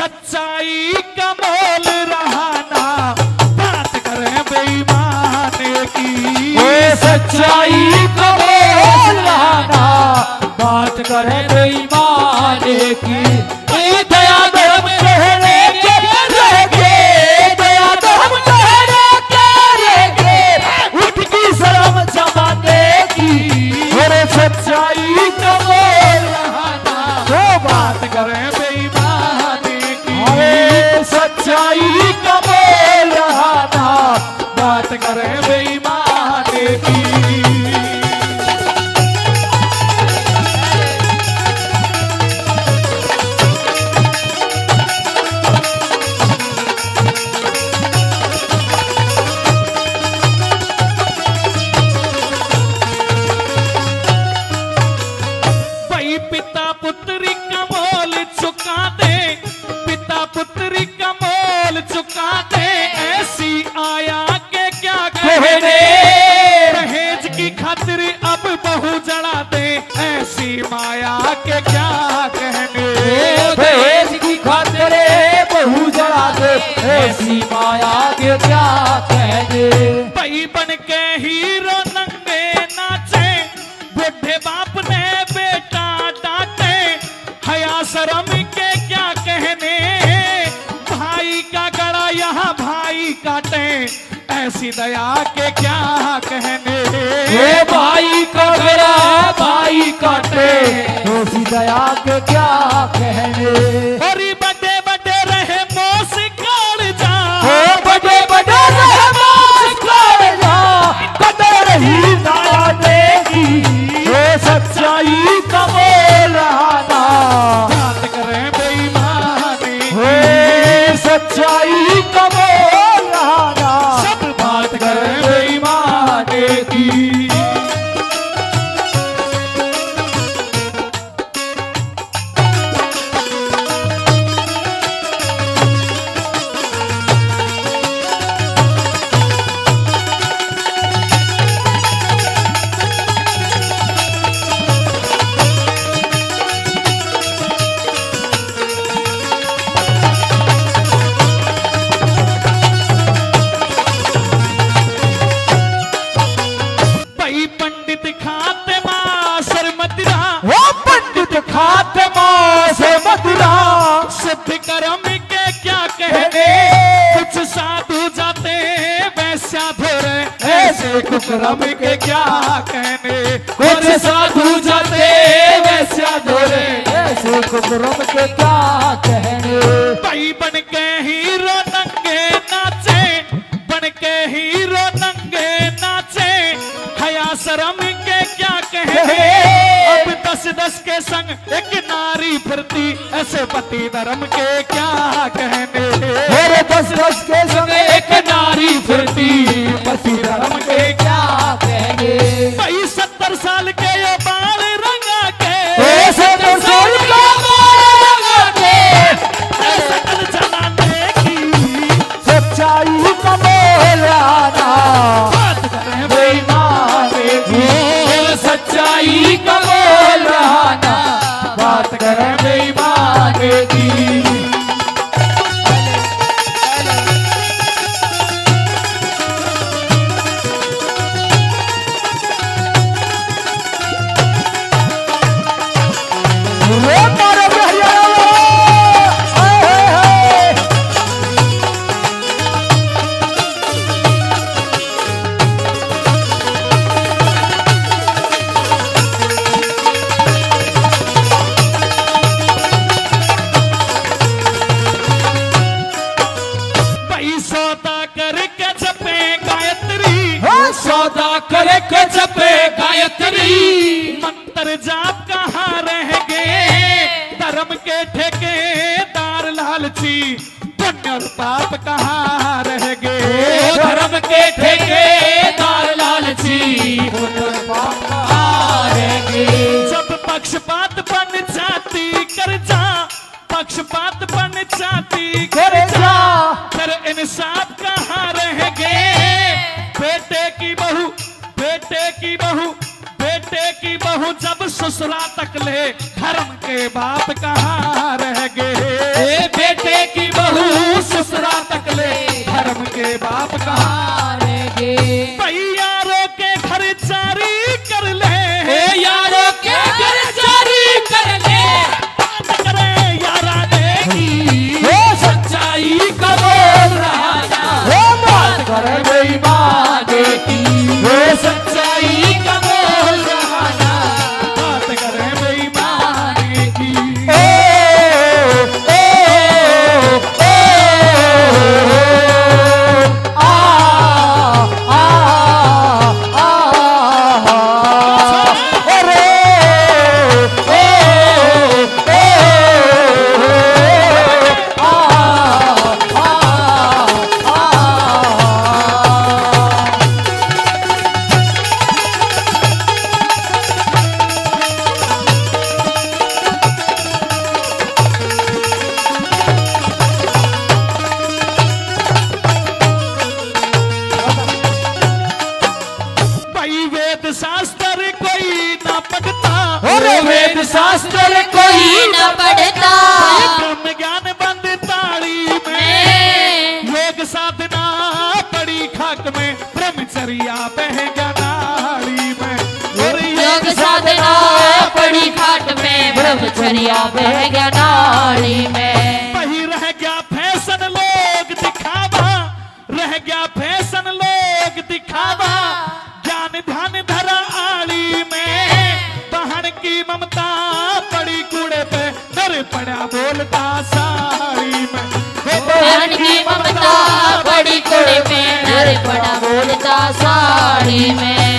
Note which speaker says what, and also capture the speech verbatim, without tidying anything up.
Speaker 1: सच्चाई का मोल रहाना, बात करें बेईमाने की।
Speaker 2: ओ सच्चाई का मोल रहाना, बात करें बेईमाने की। दया धर्म कहने के रहेंगे, दया धर्म कहने के रहेंगे, उठ की शर्म जमाने की।
Speaker 1: और सच्चाई का मोल रहाना, तो बात करें बेईमाने की।
Speaker 2: सच्चाई का मोल रहाना,
Speaker 1: बात करें बेईमाने की। भाई पिता पुत्री का मोल चुका दे, पिता पुत्री का मोल चुका दे, ऐसी आया के क्या कहने। दहेज की खातिर अब बहू जड़ा दे, ऐसी माया के क्या कहने।
Speaker 2: दहेज की खातिर बहू जला दे, ऐसी माया के क्या कहने।
Speaker 1: भाई बन के हीरो नंगे नाचे, बुढ़े बाप ने बेटा डांटे, हया शर्म के क्या कहने। भाई का गड़ा यहाँ भाई काटे, ऐसी दया के क्या कहने।
Speaker 2: ये भाई का गला भाई काटे, ऐसी दया के क्या कहने।
Speaker 1: और बड़े बड़े रहे मोस काल जा,
Speaker 2: ओ बड़े बड़े रहमान कर जा, कदर ही ना देगी। ये सच्चाई का मोल रहाना,
Speaker 1: बात करें बेईमानी।
Speaker 2: ये सच्चाई का मोल रहाना,
Speaker 1: सब बात करें बेईमानी की। भाई पंडित खाते मासर मदिरा,
Speaker 2: वो पंडित खात्मा से मदिरा।
Speaker 1: सिद्ध कर्म के क्या कहने। कुछ साधु जाते वैश्या धोरे, ऐसे कुकर्म के क्या कहने।
Speaker 2: कुछ साधु जाते वैश्या धोरे, ऐसे कुकर्म के क्या कहने।
Speaker 1: भाई बन के हीरो नंगे नाचे, बन के हीरो नंगे नाचे, हया शर्म के क्या कहने। अब दस दस के संग एक नारी फिरती, ऐसे पति धर्म के क्या कहने।
Speaker 2: मेरे दस दस के संग एक नारी फिरती, पति धर्म के क्या कहेंगे।
Speaker 1: भाई सत्तर साल के ये बाल रंगा के,
Speaker 2: ए सत्तर साल का बाल रंगा के,
Speaker 1: सकल जमाने की।
Speaker 2: सच्चाई का मोल रहाना,
Speaker 1: बात करें
Speaker 2: बेईमाने की। सच्चाई का मोल रहाना, बात करें बेईमाने की। रे मारो भैया, हाय हाय हाय।
Speaker 1: भाई सौदा करके जपे गायत्री,
Speaker 2: सौदा करे के जपे गायत्री।
Speaker 1: मंत्र जाप कहाँ रह गए, धर्म के ठेकेदार लालची, पुण्य और पाप कहाँ रह गए।
Speaker 2: धर्म के ठेकेदार लालची,
Speaker 1: जब पक्षपात बन जाती कर जा, पक्षपात बन जाती कर जा, फिर इंसाफ कहाँ रह गए। बेटे की बहू, बेटे की बहू, बेटे की बहू जब ससुरा तक ले, धर्म के बाप कहाँ रह गए।
Speaker 2: बेटे
Speaker 1: पढ़ता,
Speaker 2: और वेद शास्त्र कोई
Speaker 3: न पढ़ता,
Speaker 1: ब्रह्म ज्ञान बंद ताली में, योग साधना पड़ी खाक में, ब्रह्मचर्या बह गया नाली में। और
Speaker 3: योग साधना पड़ी खाट में, ब्रह्मचर्या बह गया नाली में।
Speaker 1: वही रह गया फैशन लोग दिखावा, रह गया फैशन लोग दिखावा, ज्ञान ध्यान धरा आली में, बहन की ममता पड़ी कूड़े पे, नर पड़ा बोलता साड़ी में।
Speaker 3: बहन की ममता पड़ी कूड़े पे, नर पड़ा बोलता साड़ी में।